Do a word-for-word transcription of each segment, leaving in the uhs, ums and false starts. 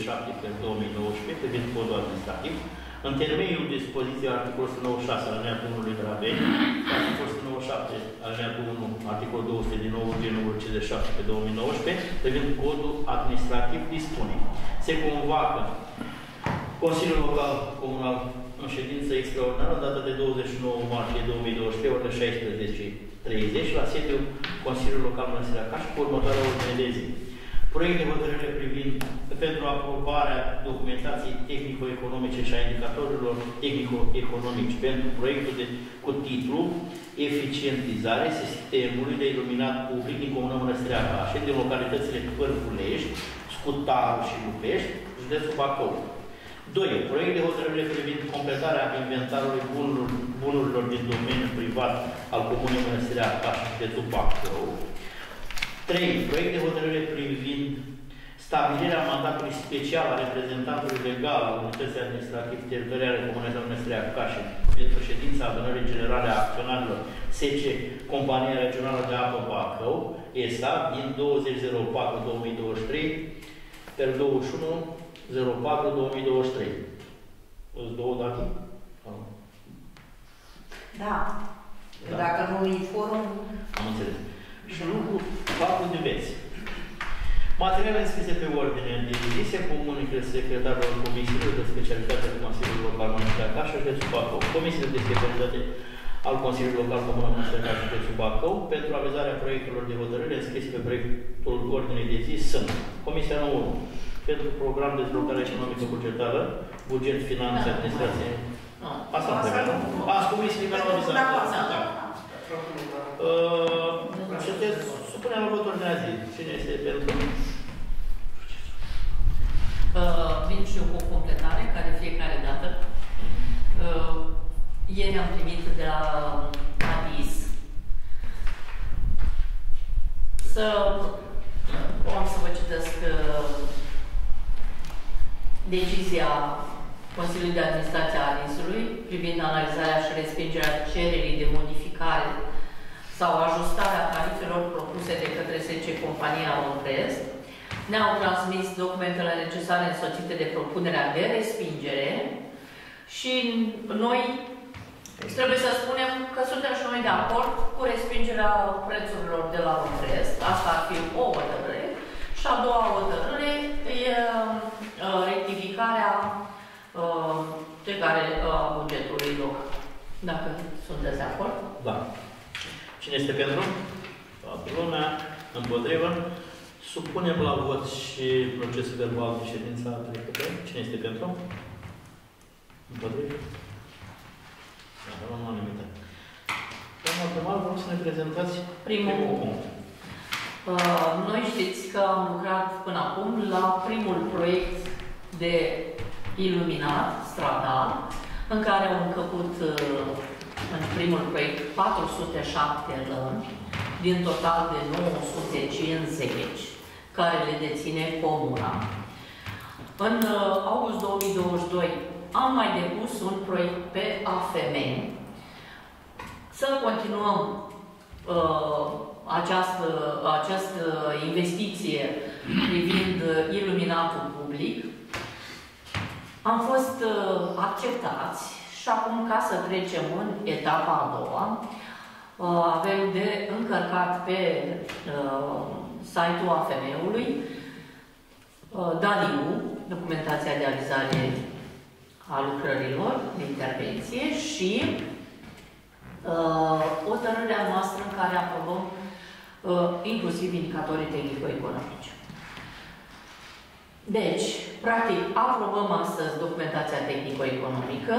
șapte pe două mii nouăsprezece privind codul administrativ, în temeiul dispoziției articolul o sută nouăzeci și șase alineatul unu litera B, articolul o sută nouăzeci și șapte alineatul unu, articolul două sute din nou G numărul cincizeci și șapte pe două mii nouăsprezece privind codul administrativ dispune. Se convoacă Consiliul Local Comunal în ședință extraordinară în data de douăzeci și nouă martie două mii douăsprezece, ora șaisprezece treizeci, la sediul Consiliului Local Mănăstirea Caș, cu următoarea ordine de zi. Proiect de hotărâre privind pentru aprobarea documentației tehnico-economice și a indicatorilor tehnico-economici pentru proiectul de, cu titlu Eficientizare sistemului de iluminat public din Comuna Mănăstirea Cașe, din localitățile Pârvulești, Scutaru și Lupești, județul Bacău. doi. Proiect de hotărâre privind completarea inventarului bunurilor, bunurilor din domeniul privat al Comunei Mănăstirea Cașe, județul Bacău. trei. Proiect de hotărâre privind stabilirea mandatului special al reprezentantului legal al Unității Administrativ-Teritoriale Comunei Mănăstirea Cașe pentru ședința adunării generale a acționarilor S C Compania Regională de Apă Bacău, E S A, din douăzeci zero patru două mii douăzeci și trei per douăzeci și unu zero patru două mii douăzeci și trei. Îți două date? Da. da. Dacă nu e forum... Am înțeles. Și lucru patru diverse. Materiale înscrise pe ordine de zi se comunică secretarul Comisiilor de Specialitate de Consiliul Local Mănăstirea Caș, județul Bacău, Comisiile de Specialitate al Consiliului Local Comunal Mănăstirea Caș, județul Bacău, pentru avizarea proiectelor de hotărâre înscrise pe proiectul ordinei de zi sunt Comisia nouă pentru program de dezvoltare economică bugetară, buget, finanțe, administrație. Asta nu trebuie, nu? Asta comisiile care au avizat. Sunteți, supunem la vot ordinea zi. Cine este pentru? Vin și eu cu o completare, care fiecare dată. Ieri am primit de la Adis să am să vă citesc decizia Consiliului de Administrație a Adisului privind analizarea și respingerea cererii de modificare sau ajustarea tarifelor propuse de către S C Compania Romprest. Ne-au transmis documentele necesare însoțite de propunerea de respingere și noi trebuie să spunem că suntem și noi de acord cu respingerea prețurilor de la Romprest. Asta ar fi o hotărâre. Și a doua hotărâre e rectificarea de care a bugetului local. Dacă sunteți de acord? Da. Cine este pentru? Toată lumea. Împotrivă. Supunem la vot și procesul verbal de ședința trecută. Cine este pentru? Împotrivă. Da, nu am limitat. Doamna primar, vreau să ne prezentați primul, primul punct. Uh, noi știți că am lucrat până acum la primul proiect de iluminat stradal, în care au încăput uh, în primul proiect patru sute șapte lămpi, din total de nouă sute cincizeci, care le deține comuna. În uh, august două mii douăzeci și doi am mai depus un proiect pe A F M să continuăm uh, această, această investiție privind iluminatul public. Am fost uh, acceptați și acum, ca să trecem în etapa a doua, uh, avem de încărcat pe uh, site-ul A F M-ului uh, D A L I-ul, documentația de realizare a lucrărilor de intervenție, și uh, hotărârea noastră în care aprobăm uh, inclusiv indicatorii tehnico-economici. Deci, practic, aprobăm astăzi documentația tehnico-economică,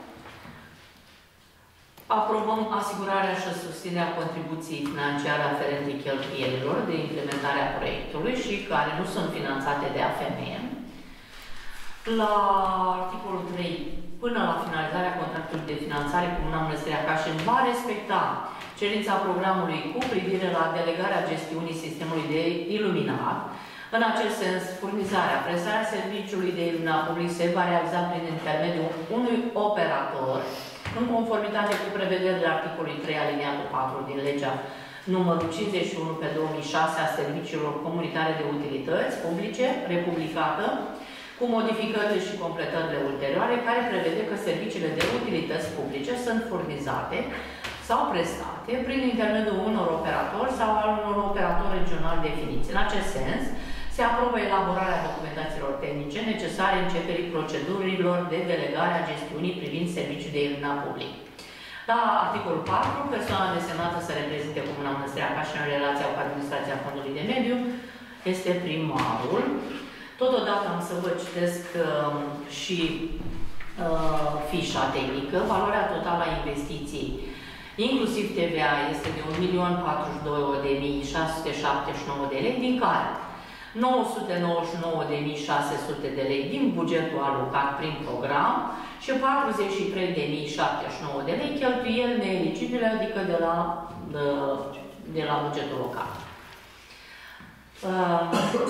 aprobăm asigurarea și susținerea contribuției financiare aferente cheltuielilor de implementare a proiectului și care nu sunt finanțate de A F M. La articolul trei, până la finalizarea contractului de finanțare, Comuna Mănăstirea Cașin va respecta cerința programului cu privire la delegarea gestiunii sistemului de iluminat. În acest sens, furnizarea, prestarea serviciului de iluminat public se va realiza prin intermediul unui operator, în conformitate cu prevederile articolului trei aliniatul patru din legea numărul cincizeci și unu pe două mii șase a serviciilor comunitare de utilități publice, republicată, cu cu modificările și completările ulterioare, care prevede că serviciile de utilități publice sunt furnizate sau prestate prin intermediul unor operatori sau al unor operatori regionali definiți. În acest sens, se aprobă elaborarea documentațiilor tehnice necesare începerii procedurilor de delegare a gestiunii privind serviciul de iluminat public. La articolul patru, persoana desemnată să reprezinte Comuna Mănăstirea Caș în relația cu administrația Fondului de Mediu este primarul. Totodată am să vă citesc uh, și uh, fișa tehnică. Valoarea totală a investiției, inclusiv T V A, este de un milion patruzeci și doi de mii șase sute șaptezeci și nouă de lei, din care nouă sute nouăzeci și nouă de mii șase sute de lei din bugetul alocat prin program și patruzeci și trei de mii șaptezeci și nouă de lei cheltuieli neeligibile, adică de la, de, de la bugetul local. Uh,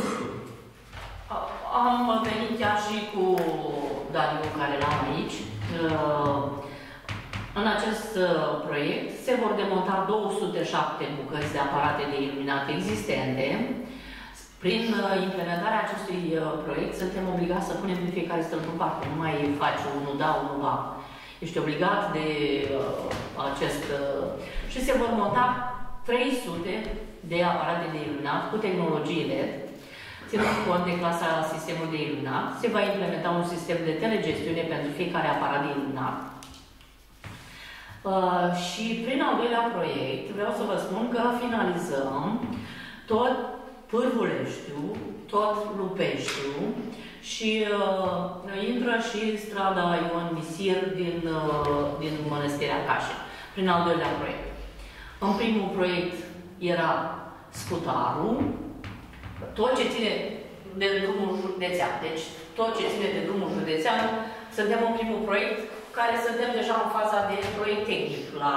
am venit chiar și cu Dariu, care l-am aici. Uh, în acest uh, proiect se vor demonta două sute șapte bucăți de aparate de iluminat existente. Prin uh, implementarea acestui uh, proiect, suntem obligați să punem de fiecare stâlp în parte. Nu mai faci unul da, unul va. Ești obligat de uh, acest... Uh, și se vor monta trei sute de aparate de iluminat cu tehnologie L E D. Ținând cont de clasa sistemului de iluminat, se va implementa un sistem de telegestiune pentru fiecare aparat de iluminat. Uh, și prin al doilea proiect, vreau să vă spun că finalizăm tot Pârvuleștiu, tot Lupeștiu și uh, intră și strada Ion Misir din, uh, din Mănăstirea Cașe, prin al doilea proiect. În primul proiect era Scutarul, tot ce ține de drumul județean. Deci, tot ce ține de drumul județean, suntem în primul proiect, care suntem deja în faza de proiect tehnic. La,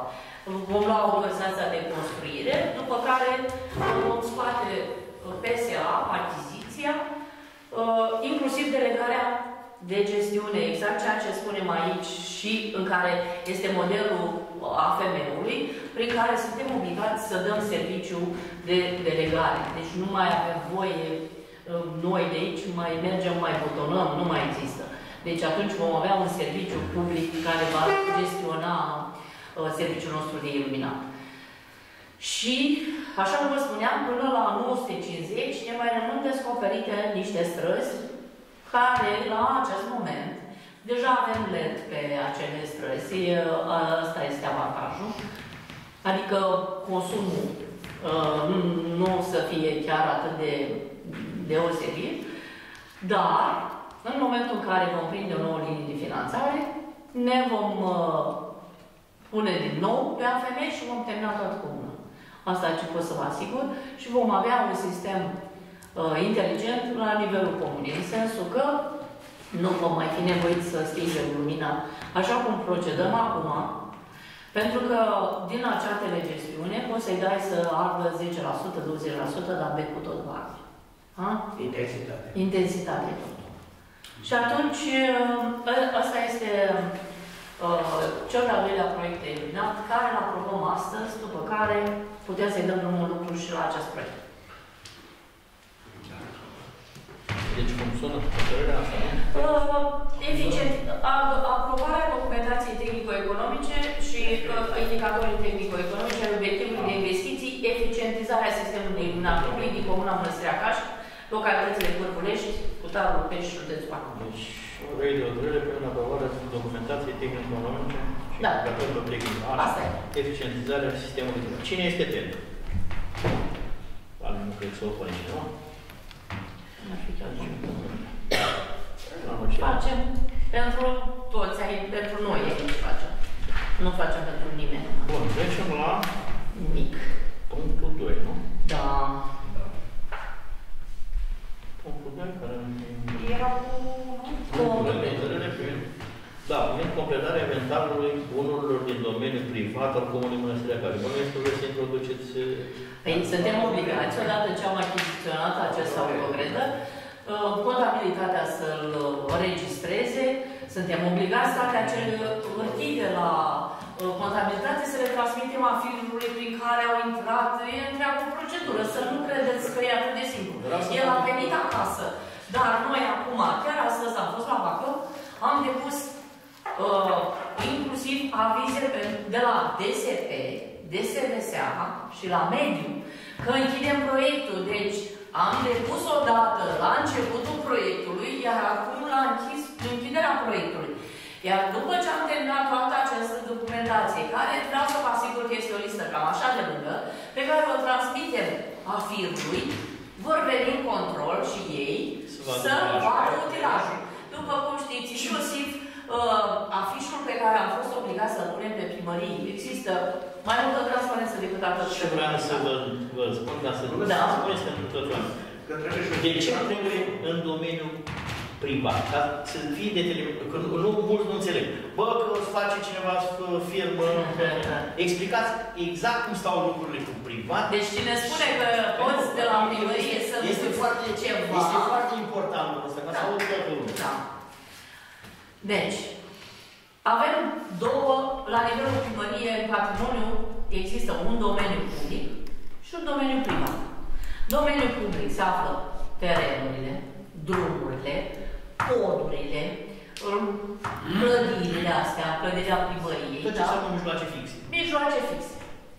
vom lua autorizația de construire, după care vom scoate P S A, achiziția, inclusiv delegarea de gestiune, exact ceea ce spunem aici și în care este modelul A F M-ului, prin care suntem obligați să dăm serviciu de delegare. Deci nu mai avem voie noi de aici, mai mergem, mai butonăm, nu mai există. Deci atunci vom avea un serviciu public care va gestiona uh, serviciul nostru de iluminat. Și, așa cum vă spuneam, până la nouă sute cincizeci ne mai rămân descoperite niște străzi care, la acest moment, deja avem L E D pe acele străzi. Asta este avantajul. Adică consumul uh, nu o să fie chiar atât de deosebit, dar în momentul în care vom prinde o nouă linie de finanțare, ne vom uh, pune din nou pe A F M și vom termina tot cu una. Asta ce pot să vă asigur. Și vom avea un sistem uh, inteligent la nivelul comunei, în sensul că nu vom mai fi nevoiți să stingem lumina așa cum procedăm acum, pentru că din acea telegestiune poți să-i dai să ardă zece la sută, douăzeci la sută, dar becul tot va arde. Intensitate. Intensitate. Și atunci, ăsta este uh, cel de-al doilea proiect de iluminat, care îl aprobăm astăzi, după care putem să-i dăm drumul lucru și la acest proiect. Deci cum sună hotărârea asta? Uh, eficient, aprobarea documentației tehnico-economice și uh, indicatorii tehnico-economice ai obiectivului de investiții, eficientizarea sistemului de iluminat public din Comuna Mănăstirea Caș, localitățile Pârvulești, Cutarul, Lupești și județul Bacău. Deci, o rei de hotărâre pentru aprobarea documentației tehnico-economice și da. indicatorilor tehnice. Asta e. Eficientizarea sistemului de. Cine este pentru? Nu cred să o pune cineva. Ar fi chiar facem pentru toți, pentru noi aici facem. Nu facem pentru nimeni. Bun, trecem la nimic. Punctul doi, nu? Da. Punctul doi, care era cu... Da, prin completarea inventarului bunurilor din domeniul privat al Comunei Mănăstirea Caș. Bănuiesc că vreți să introduceți... Păi, suntem obligați, odată ce am achiziționat acest autogredă, contabilitatea să-l înregistreze, suntem obligați toate acele hârtii de la contabilitate să le transmitem afirului prin care au intrat. E întreagă procedură, să nu credeți că e atât de simplu. El a venit acasă, dar noi acum, uh, inclusiv avize de la D S P, D S V S A și la mediu, că închidem proiectul. Deci am depus o dată la începutul proiectului, iar acum la închis închiderea proiectului. Iar după ce am terminat toată această documentație, care vreau să vă asigur că este o listă cam așa de lungă, pe care o transmitem afirului, vor veni în control și ei să facă utilajul. După cum știți, inclusiv uh, afișul pe care am fost obligat să-l punem pe primării, există mai multă transparență decât atât. Și vreau să vă, vă spun ca să nu da. spuneți pentru tot oameni. De ce trebuie în domeniul privat? Ca să fie determinat. Că nu, nu, mulți nu înțeleg. Bă, că o să face cineva firmă. Explicați exact cum stau lucrurile cu privat. Deci cine spune că poți de la primărie să este foarte, ceva. Este foarte important lucrul ăsta, ca să aud toată lumea. Da. Deci, avem două, la nivelul primărie, în patrimoniu, există un domeniu public și un domeniu privat. Domeniul public se află terenurile, drumurile, podurile, clădirile astea, clădirea primăriei. Tot ce înseamnă mijloace fixe. Mijloace fixe.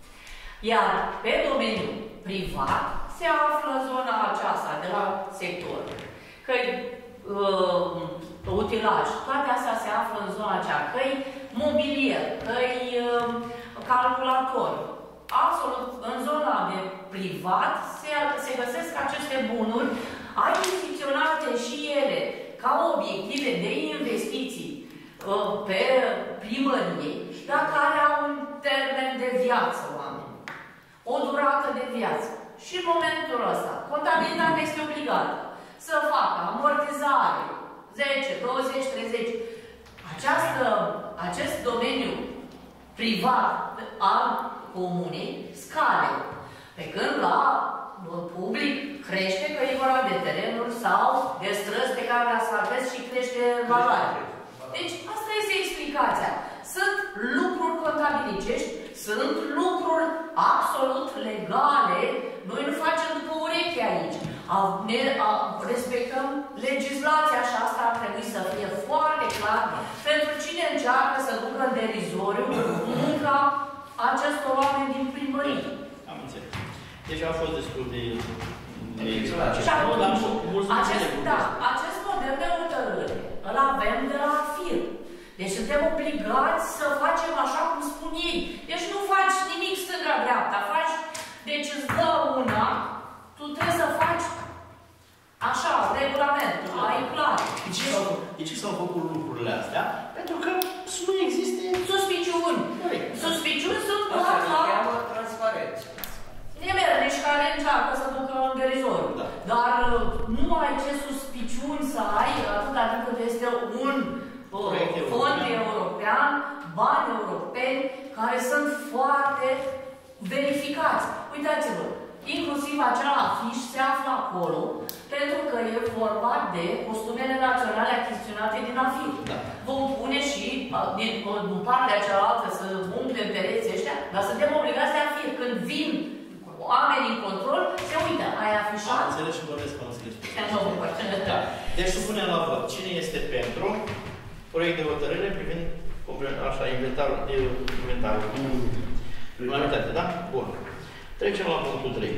Iar pe domeniul privat se află zona aceasta de la sector. Că-i uh, utilaj, toate astea se află în zona aceea. Că-i mobilier, că-i uh, calculator. Absolut, în zona de privat se, se găsesc aceste bunuri achiziționate și ele ca obiective de investiții uh, pe primărie, dar care au un termen de viață, oameni. O durată de viață. Și în momentul ăsta, contabilitatea este obligată să facă amortizare zece, douăzeci, treizeci. Această, acest domeniu privat al comunei scade. Pe când la public crește că e vorba de terenuri sau de străzi pe care le asfaltezi și crește valoarea. Deci asta este explicația. Sunt lucruri contabilicești, sunt lucruri absolut legale. Noi nu facem după ureche aici. Ne respectăm legislația și asta ar trebui să fie foarte clar pentru cine încearcă să ducă în derizoriu munca acestor oameni din primărie. Am înțeles. Deci a fost destul de... de și atunci, acest, da, acest model de hotărâre îl avem de la fir. Deci suntem obligați să facem așa cum spun ei. Deci nu faci nimic stânga-dreapta, faci... Deci îți dă una, tu trebuie să faci așa, regulamentul, ai clar. De ce, de ce s-au făcut lucrurile astea? Pentru că nu există suspiciuni. Suspiciuni sunt doar la... transparență. Nemernici care încearcă să ducă în derizoriu. Da. Dar nu ai ce suspiciuni să ai atâta timp cât este un uh, fond european, bani europeni, care sunt foarte verificați. Uitați-vă, inclusiv acel afiș se află acolo, pentru că e vorba de costumele naționale achiziționate din afir. Da. Vom pune și din, din partea cealaltă să umple pereții ăștia, dar suntem obligați de afir. Când vin oamenii în control, se uită. Ai afișat? Am înțeles și vorbesc că nu se despre. Da. Deci supunem la vot. Cine este pentru proiect de hotărâre privind așa, inventarul, de inventarul. Unanimitate, da? Bun. Trecem la punctul trei.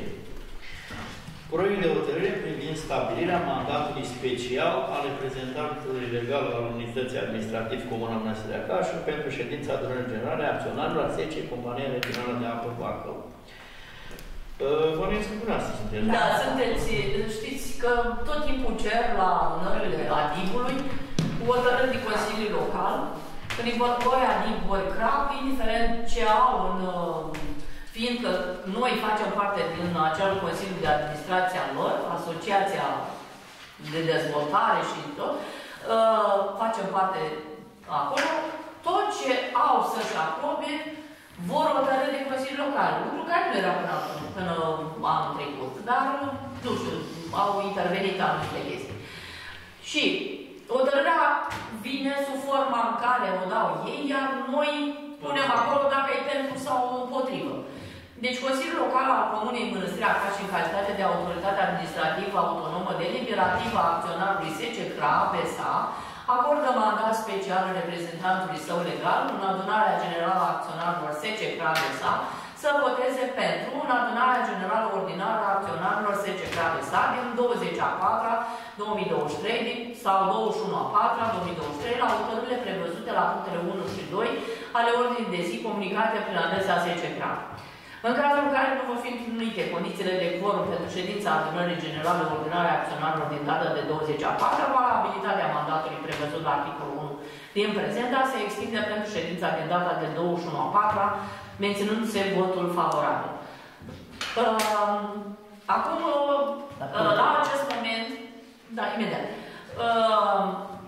Proiect de hotărâre privind stabilirea mandatului special al reprezentantului legal al Unității Administrativ Comuna Mănăstirea Cașu pentru ședința adunării generale a acționarilor a S E C E, Compania Regională de Apă Bacău. Bănuiesc că până astăzi sunteți. Da, sunteți. Știți că tot timpul cer la adunările ADIP-ului hotărâri de Consiliul Local, când îi văd ori ADIP, ori CRAP, indiferent ce au în... Fiindcă noi facem parte din acel Consiliu de Administrație al lor, Asociația de Dezvoltare și tot, uh, facem parte acolo, tot ce au să-și aprobe vor hotărâ de Consiliul Local, lucru care nu era până acum, până anul trecut, dar, nu știu, au intervenit anumite chestii. Și hotărârea vine sub forma în care o dau ei, iar noi punem acolo dacă e pentru sau împotrivă. Deci Consiliul Local al Comunei Mănăstirea Caș, în calitate de autoritate administrativă autonomă deliberativă a acționarului S E C E C R A B S A, Acordă mandat special reprezentantului său legal în adunarea generală a acționarilor S C Cravesa să voteze pentru în adunarea generală ordinară a acționarilor S C Cravesa din douăzeci a patra două mii douăzeci și trei sau douăzeci și unu a patra două mii douăzeci și trei la hotărârile prevăzute la punctele unu și doi ale ordinii de zi comunicate prin adresa S C Crav. În cazul în care nu vor fi întrunite condițiile de quorum pentru ședința adunării generale ordinare a acționarilor din data de douăzeci a patra, valabilitatea mandatului prevăzut la articolul unu din prezenta se extinde pentru ședința din data de douăzeci și unu a patra, menținându-se votul favorabil. Uh, acum, uh, la acest moment, da, imediat, uh,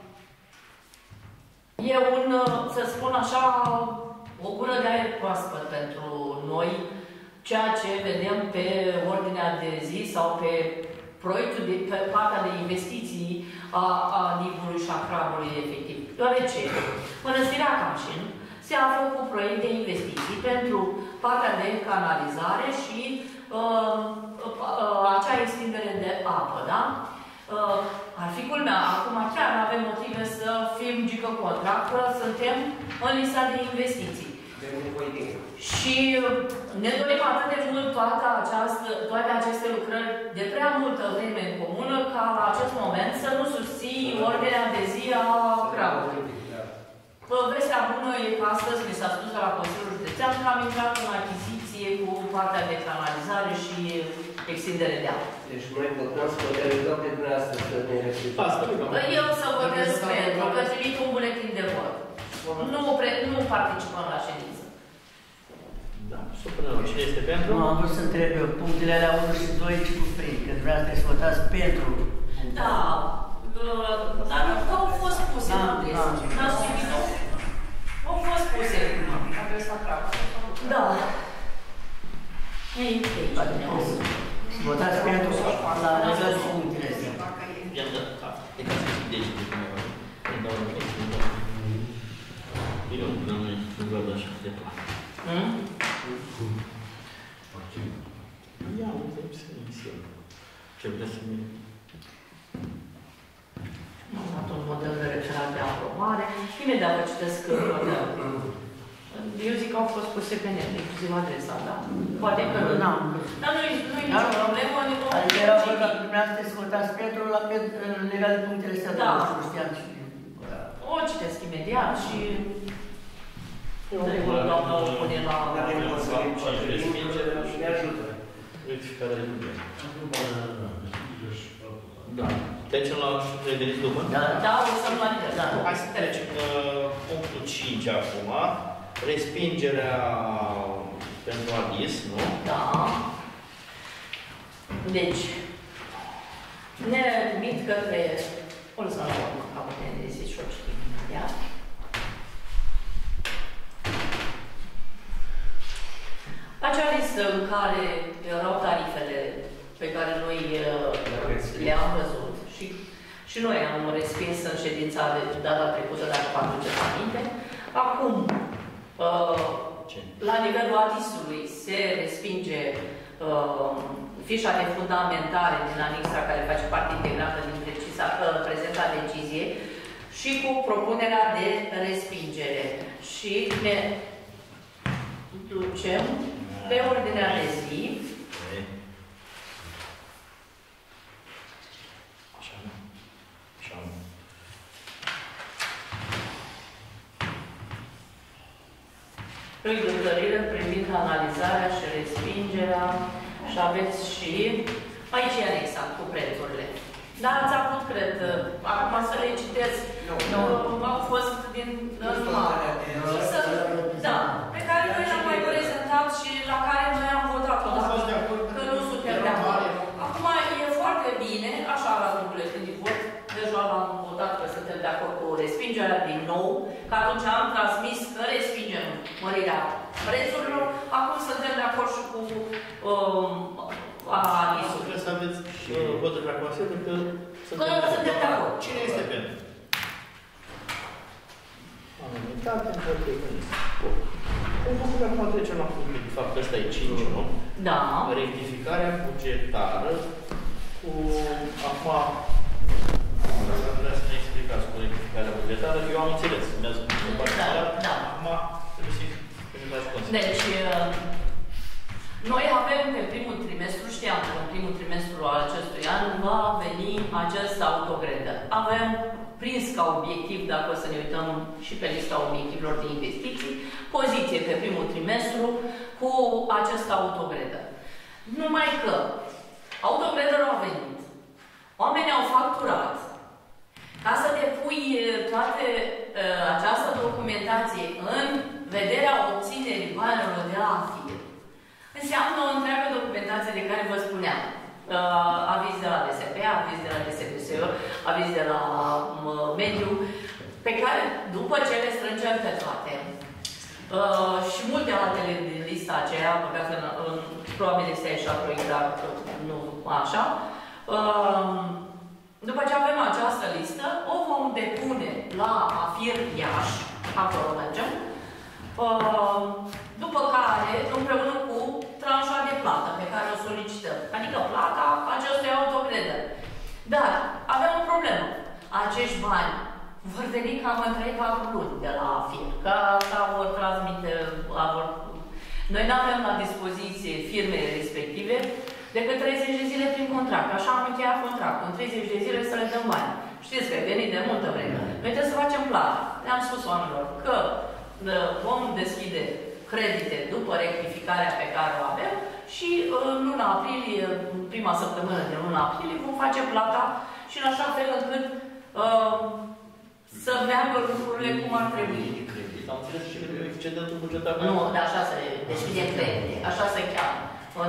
e un, să spun așa, o gură de aer proaspăt pentru noi, ceea ce vedem pe ordinea de zi sau pe proiectul de, pe partea de investiții a, a Nivului și a Cravului efectiv. Deoarece Mănăstirea Camșin se află cu proiect de investiții pentru partea de canalizare și uh, uh, acea extindere de apă, da? Uh, ar fi culmea, acum chiar nu avem motive să fim gică contra, că suntem în lista de investiții. Și ne dorim atât de mult toată această, toate aceste lucrări de prea multă vreme în comună, ca la acest moment să nu susții ordinea de zi a Cravului. Vestea bună e că astăzi mi s-a spus la Consiliul Județean că am intrat în achiziție cu partea de canalizare și extindere de apă. Deci noi votăm să votăm pe dumneavoastră să ne respectăm. Eu să votez pentru că trimit un buletin de vot. Nu, pre, nu participăm la ședință. Da, supunem. Cine este pentru? Nu, am vrut să întreb eu, punctele alea unu și doi ce cuprind, că dumneavoastră să votați pentru. Da, dar nu au fost puse în adresă. N-ați citit? Au fost puse. Da. Ei, să votați pentru la legal punctele astea. I-am dat cap. E ca să știi de ce de cineva. Îmi dau un pic, îmi dau. Eu nu văd așa de poate. Ia, uite, să ne inițiem. Ce vrea să ne... Am dat un model de referat de aprobare. Imediat vă citesc modelul. Eu zic că au fost puse pe net, inclusiv adresa, da? Poate că nu. Dar nu e nicio problemă, ne vom citi. Era vorba că dumneavoastră să votați pentru la legal de punctele astea, da. Nu știam și... O citesc imediat și... Regulă, doamna, o pune la... Ne ajută. Verificarea de Da. Trecem la reveniți după? Da, da, o să-mi la da. Hai să trecem punctul cinci acum. Respingerea pentru adis, nu? Da. Deci, ne trimit către... O lăsăm la urmă, ca putem de zi și o citim imediat. Acea listă în care erau tarifele pe care noi le-am văzut și, și noi am respins în ședința de data trecută, dacă vă aduceți aminte. Acum, la nivelul adisului se respinge fișa de fundamentare din anexa care face parte integrată din precisa, prezenta decizie și cu propunerea de respingere. Și ne ducem pe ordinea de zi. Așa, așa. Proiect de hotărâre privind analizarea și respingerea și aveți și aici e anexa cu prețurile. Da, ați avut, cred, acum să le citesc, nu. Au fost din urmare. Da, pe care noi le-am mai prezentat și la care noi am votat odată, că nu suntem de acord. Acum e foarte bine, așa arată un buletin de vot, deja l-am votat că suntem de acord cu respingerea din nou, că atunci am transmis că respingem mărirea prețurilor, acum suntem de acord și cu um, admisul. Trebuie să aveți voturi la Consiliu, că suntem de acord. Cine este pentru? Am unitat, am votat. Acum trecem la punctul, de fapt, ăsta e cinci, nu? Da. Rectificarea bugetară cu... Acum, vreau să ne explicați cu rectificarea secretară, eu am înțeles. Mi-a spus Da, da. acum trebuie să-i faci consider. Deci, noi avem pe primul trimestru, știam că în primul trimestru al acestui an va veni acest autogredă. Avem prins ca obiectiv, dacă o să ne uităm și pe lista obiectivelor de investiții, poziție pe primul trimestru cu acest autogredă. Numai că autogredă a venit, oamenii au facturat. Ca să depui toate uh, această documentație în vederea obținerii banilor de la FIR, înseamnă o întreagă documentație de care vă spuneam. Uh, aviz de la D S P, aviz de la D S P S, aviz de la uh, mediu, pe care, după ce le strângem pe toate, uh, și multe altele din lista aceea, păcat că uh, probabil este așa proiect, dar nu așa, uh, după ce avem această listă, o vom depune la AFIR Iași, acolo mergem, uh, după care, împreună cu tranșa de plată pe care o solicităm, adică plata acestui autogredă. Dar avem o problemă. Acești bani vor veni cam în trei patru luni de la AFIR, că asta vor transmite, vor... Noi nu avem la dispoziție firmele respective decât treizeci de zile prin contract. Așa am încheiat contractul. În treizeci de zile să le dăm bani. Știți că e venit de multă vreme. Noi trebuie să facem plată. Le-am spus oamenilor că vom deschide credite după rectificarea pe care o avem și în luna aprilie, în prima săptămână din luna aprilie, vom face plata și în așa fel încât uh, să meargă lucrurile cum ar trebui. Am înțeles și că excedentul bugetar? Nu, dar așa se deschide credite, așa se cheamă. În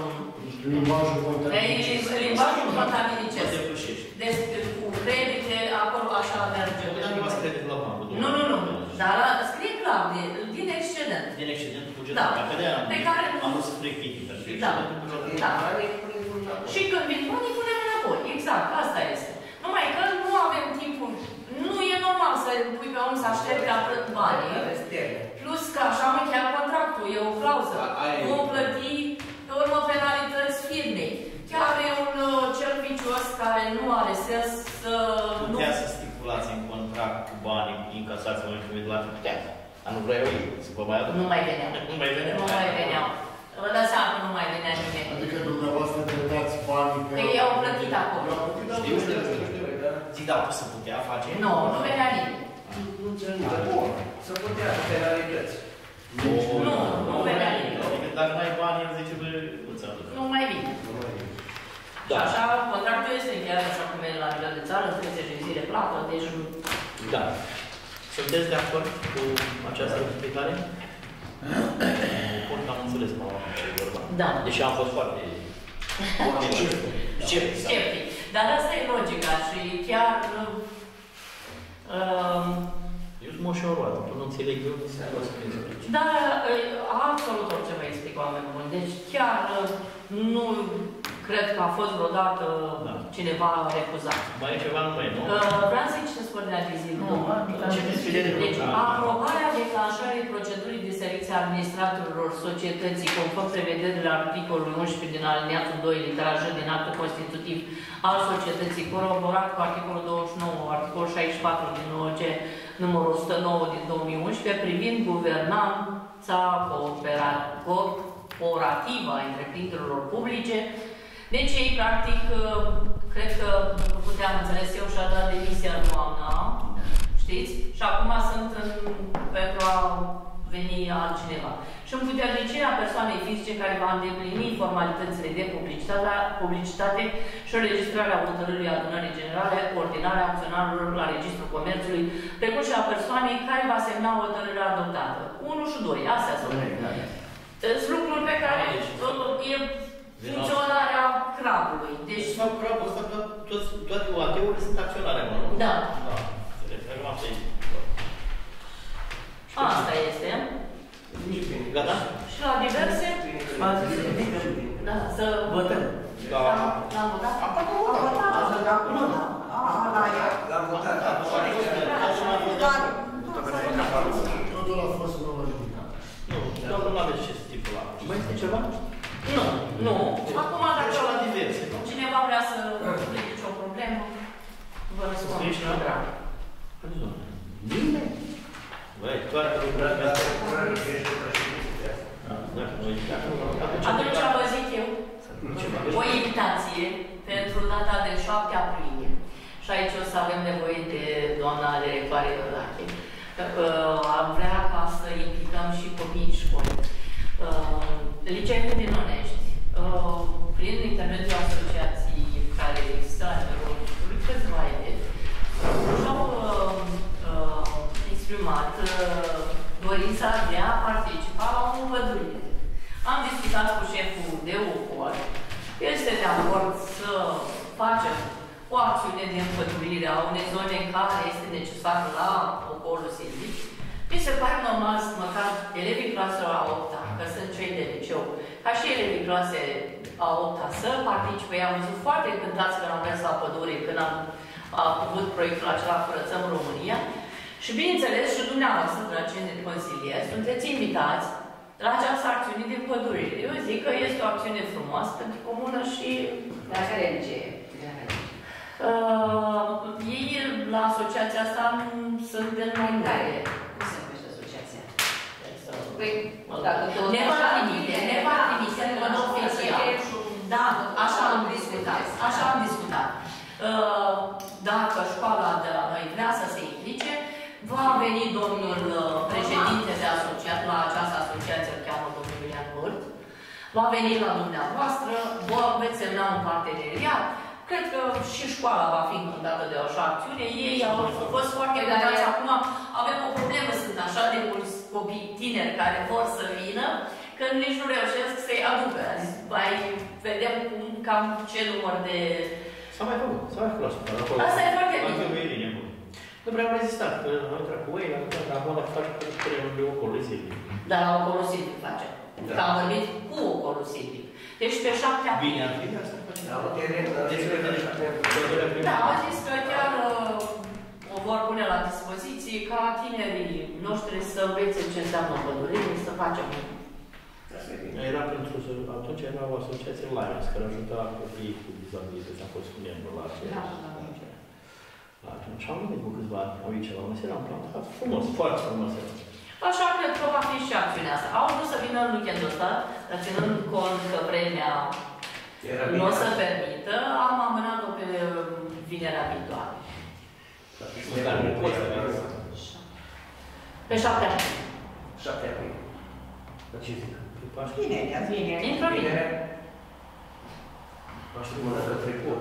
limbajul contabilicesc. Limbajul contabilicesc. Deci, cu credite, acolo așa merge. Dar nu v-ați credit la bancă? Nu, nu, nu. Dar scrie clar, din excedent. Din excedentul bugetar. Da. Pe care am vrut să rectifică. Da. Da. Și când vin banii, punem înapoi. Exact, asta este. Numai că nu avem timpul. Nu e normal să pui pe om să aștepte atât banii. Plus că așa am încheiat contractul, e o clauză. Vom plăti pe urmă penalități firmei. Chiar e un cel vicios care nu are sens să... Putea să stipulați în contract cu banii incasați în momentul de la putea. Dar nu vreau eu să vă mai aduc. Nu mai veneau. Nu mai veneau. Nu mai veneau. Vă dați seama că nu mai venea nimeni. Adică dumneavoastră trădați banii pe... Ei au plătit acolo. Știu, știu, știu. Zic, da, să putea face? Nu, nu venea nimeni. Nu înțeleg. Să putea penalități. Nu, nu venea nimeni. Adică dacă n-ai bani, el zice, bă, nu-ți aduc. Nu mai vine. Și așa, contractul este încheiat așa cum e la nivel de țară, treizeci de zile plată, deci... Da. Sunteți de acord cu această explicare? Bun, am înțeles, mă, ce e vorba. Da. Deși am fost foarte... Sceptic. Sceptic. Dar asta e logica și chiar... Uh, Eu sunt moșoroat, tu nu înțeleg, eu nu sunt explic. Dar absolut orice vă explic, oameni buni. Deci chiar nu cred că a fost vreodată da. cineva refuzat. Mai e ceva numai, nu? Uh, vreau să-i citesc ordinea de zi. Nu, deci, aprobarea declanșării procedurii de selecție a administratorilor societății conform prevederilor articolului unsprezece din aliniatul doi, litera J din actul constitutiv al societății, coroborat cu articolul douăzeci și nouă, articolul șaizeci și patru din O G, numărul o sută nouă din două mii unsprezece, privind guvernanța corporativă a întreprinderilor publice. Deci ei, practic, cred că, după câte am înțeles eu, și-a dat demisia în toamna, știți? Și acum sunt în, pentru a veni altcineva. Și în puternicia persoanei fizice care va îndeplini formalitățile de publicitate, publicitate și înregistrarea hotărârii adunării generale, ordinarea acționarilor la Registrul Comerțului, precum și a persoanei care va semna hotărârea adoptată. unu și doi, astea sunt. Sunt lucruri pe care e funcționarea crabului. Deci... Sau crabul ăsta, toate U A T-urile sunt acționare, mă, nu? Da. Da. Înțeleg, asta e. Asta este. Gata? Și la diverse? Da, să... Votăm. Da. L-am votat? Am votat asta de acum, da. L-am votat. Totul a fost nouă jumătate. Nu, domnul nu aveți ce stipula. Mai este ceva? Nu, nu. Acum, dacă la diverse. cineva vrea să ridice o problemă, vă răspund. Ești la drag. data de șapte aprilie. Și aici o să avem nevoie de doamna directoare Iordache. Am vrea ca să implicăm și copiii școli. Liceul din Onești, prin intermediul asociației care există la nivelul județului, câțiva elevi și-au exprimat dorința de a participa la o împădurire. Am discutat cu șeful de ocol, el este de acord să facem o acțiune de împădurire a unei zone care este necesară la ocolul silvic. Mi se pare normal să măcar elevii claselor a opta, că sunt cei de liceu, ca și elevii clase a opta să participe. I-am văzut foarte încântați când am mers la pădure, când am avut proiectul acela Curățăm România. Și bineînțeles și dumneavoastră, dragi consilieri, sunteți invitați la această acțiune de pădurire. Eu zic că este o acțiune frumoasă pentru comună și... La care licee? Uh, ei, la asociația asta, sunt de mai tare. Cum se numește asociația? Păi, dacă tot ne va trimite, ne va trimite în mod oficial. Da, așa am discutat. Așa am discutat. Uh, dacă școala de la noi vrea să se implice, va veni domnul președinte de asociat, la această asociație, îl cheamă domnul Iulian Bărt, va veni la dumneavoastră, vă veți semna un parteneriat. Cred că și școala va fi încântată de așa acțiune. Ei au fost foarte încântați. Acum avem o problemă, sunt așa de mulți copii tineri care vor să vină, că nici nu reușesc să-i aducă. Mai vedem cum, cam ce număr de... S-a mai făcut, s-a mai făcut asta. Asta e foarte bine. Nu prea am rezistat, că am intrat cu ei, acum dacă faci terenul de ocolul silvic. Dar la ocolul silvic facem. Că am vorbit cu ocolul silvic. Deci pe șapte aprilie. Bine, ar fi de asta facem. Da, o teren, da, au zis că chiar o vor pune la dispoziție ca tinerii noștri să învețe ce înseamnă pădurire, să facem. Era pentru, atunci era o asociație Lions, care ajuta copiii cu dizabilități, a fost membru la aceea. Și am venit cu câțiva ani aici la Măsera, am plantat frumos, foarte frumos. Așa cred că va fi și acțiunea asta. Au vrut să vină în weekendul ăsta, dar ținând cont că vremea nu o să permită, am amânat-o pe vinerea viitoare. Pe șapte aprilie. șapte aprilie. Dar ce zic? Vinerea, vinerea. Intră bine. Aș fi mână că trecut.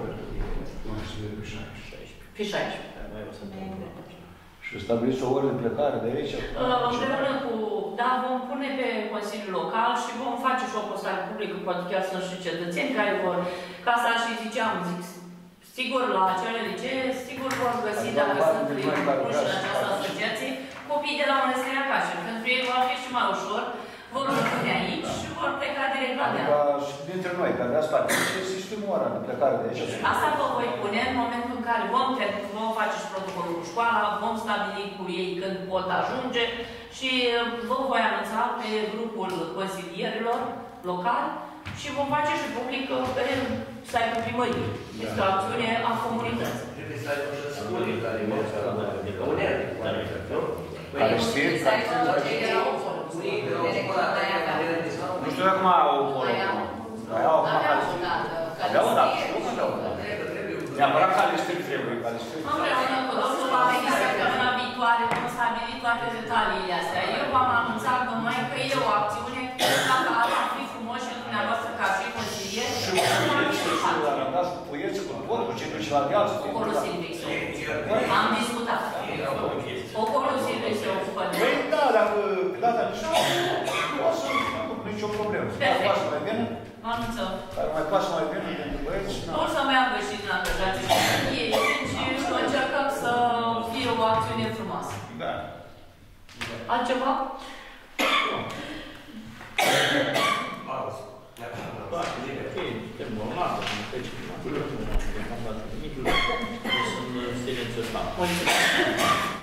Pe șaisprezece. Și stabiliți o oră de plecare de aici? Împreună cu... Da, vom pune pe Consiliul Local și vom face și o postare publică, poate chiar sunt și cetățeni care vor... Ca asta și ziceam, zic, sigur, la acele licee, sigur vor găsi, dacă sunt incluși în această asociație, copiii de la Mănăstirea Cașin. Pentru ei va fi și mai ușor, vor rămâne aici și vor pleca direct la deal. Și dintre noi, care ați face, există o oră de plecare de aici? Asta vă voi pune în momentul în care vom, vom face și protocolul cu școala, vom stabili cu ei când pot ajunge și vă voi anunța pe grupul consilierilor locali și vom face și public pe site-ul primăriei. Este o acțiune a comunității. Trebuie să ai o școală care merge la unelte. Care știe? Nu știu acum au acolo. Mai au acum care știe. Aveau, da, știu că aveau. Neapărat care știe trebuie, care știe. Împreună cu domnul va veni săptămâna viitoare, vom stabili toate detaliile astea. Eu v-am anunțat numai că e o acțiune, dacă ar fi frumos și dumneavoastră ca și consilier, Și arătați cu puieți, cu tot, cu ce duce la viață. ocolul silvic. Am discutat. Ocolul silvic se ocupă de... Păi da, dacă pe data de șapte, nu o să nu nicio problemă. Dacă pasă mai bine, Anunțăm. dacă mai pasă mai bine pentru băieți, O să meargă și din angajații și și încercăm să fie o acțiune frumoasă. da. Altceva? Pauză. Suntem normal, nu trece prin natură, nu am dat nimic, o să-mi țineți ăsta. Mulțumesc.